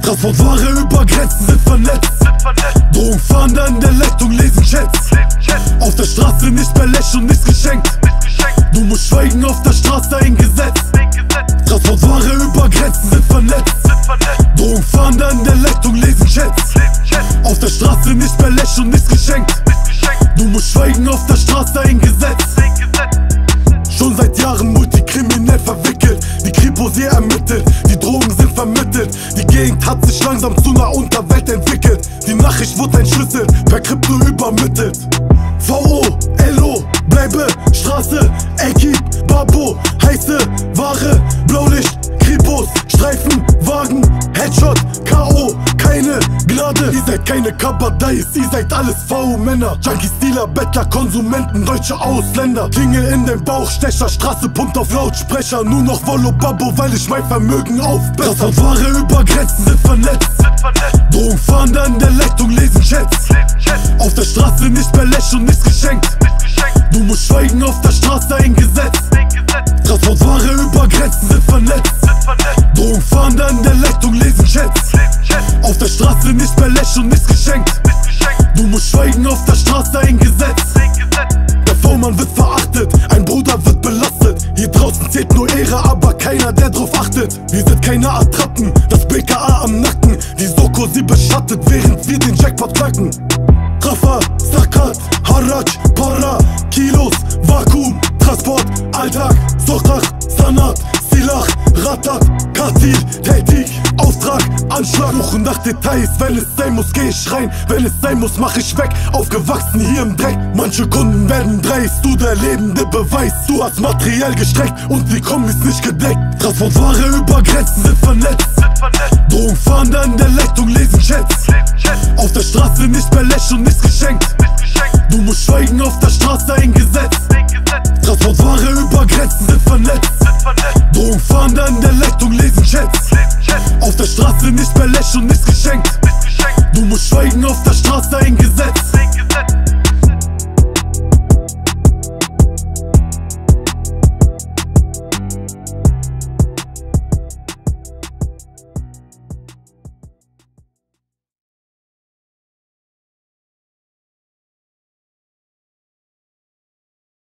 Transportware über Grenzen sind vernetzt. Drogenfahnder in der Leitung lesen Chats. Auf der Straße nicht mehr lächeln, nichts geschenkt. Du musst schweigen, auf der Straße ein Gesetz. Transportware über Grenzen sind vernetzt. Drogenfahnder in der Leitung lesen Chats. Auf der Straße nicht mehr lächeln, nichts geschenkt. Du musst schweigen, auf der Straße ein Gesetz. Schon seit Jahren multikriminell verwickelt. Die Kripo sie ermittelt, die Drogen sind vermittelt. Die Gegend hat sich langsam zu einer Unterwelt entwickelt. Die Nachricht wurde entschlüsselt, per Krypto übermittelt. VO, LO, bleibe, Straße, Ekip, Babo, heiße Ware, Blaulicht, Kripos, Streifen, Wagen, Headshot, K.O., keine Gnade. Ihr seid keine Kabadais, ihr seid alles V-Männer. Junkies, Dealer, Bettler, Konsumenten, deutsche Ausländer. Klingel in den Bauch, Stecher, Straße pumpt auf Lautsprecher. Nur noch Wollo Babbo, weil ich mein Vermögen aufbessere. Transportware über Grenzen sind vernetzt. Drogenfahnder in der Leitung lesen Chats. Auf der Straße nicht mehr lächeln, nichts geschenkt. Du musst schweigen, auf der Straße ein Gesetz. Transportware über Grenzen sind vernetzt. Drogenfahnder in der Leitung lesen Chats. Auf der Straße nicht mehr lächeln, nichts geschenkt. Du musst schweigen, auf der Straße ein Gesetz. Der V-Mann wird verachtet, ein Bruder wird belastet. Hier draußen zählt nur Ehre, aber keiner, der drauf achtet. Wir sind keine Attrappen, das BKA am Nacken. Die Soko sie beschattet, während wir den Jackpot knacken. Rafa, Sakat, Haraj, Para, Kilos, Vakuum, Transport, Alltag, Sochach, Sanat, Silach, Ratat, Katil, tätig, Auftrag, Anschlag. Suchen nach Details, wenn es sein muss, geh ich rein. Wenn es sein muss, mach ich weg, aufgewachsen hier im Dreck. Manche Kunden werden dreist, du der lebende Beweis. Du hast materiell gestreckt und die Kommis nicht gedeckt. Transportware über Grenzen sind vernetzt. Drogenfahnder in der Leitung lesen Chats. Auf der Straße nicht mehr lächeln, nichts geschenkt. Du musst schweigen, auf der Straße ein Gesetz.